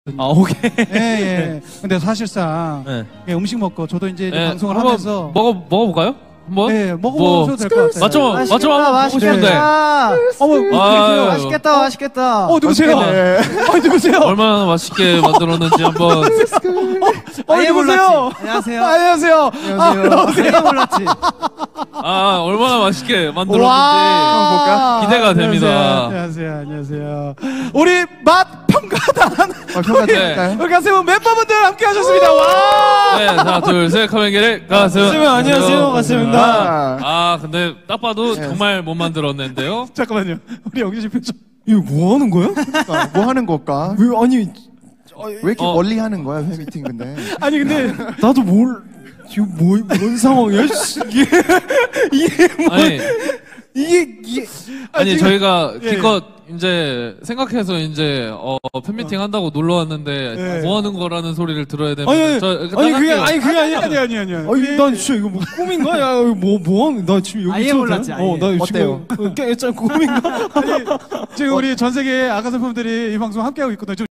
아, 오케이. 예, 예. 근데 사실상 네. 예, 음식 먹고 저도 이제 네, 방송을 한번 하면서 먹어볼까요? 한번? 네, 먹어보셔도 될 것 같아요. 맞죠? 한번 보고 싶은데. 어머, 누구세요? 맛있겠다, 맛있겠다. 누구세요? 누구세요? 얼마나 맛있게 만들었는지 한번. 누구세요? 안녕하세요. 안녕하세요. 아예 몰랐지. 얼마나 맛있게 만들었는지 와, 기대가 됩니다. 안녕하세요. 우리 맛 평가단. 네. 우리 가세븐 멤버분들 함께 하셨습니다. 와! 네, 하나, 둘, 셋, 카메라를 가슴. 안녕하세요, 가슴입니다. 근데 딱 봐도 정말 못 만들었는데요. 잠깐만요. 우리 영진 씨 표정. 이거 뭐 하는 거야? 뭐 하는 걸까? 왜 아니 왜 이렇게 멀리 하는 거야, 팬미팅 근데? 아니 근데 나도 지금 뭔 상황이야? 아니 지금- 저희가 예. 기껏 이제 생각해서 이제 팬미팅 한다고 놀러 왔는데 예. 뭐 하는 거라는 소리를 들어야 되는데 그게 아니야. 아니. 난 진짜 이거 뭐 꿈인가? 야, 뭐 하는? 나 지금 여기 아예 몰랐지, 아예. 나 어때요? 지금 깨 꿈인가? 지금 우리 전 세계 아가선 팬들이 이 방송 함께 하고 있거든요.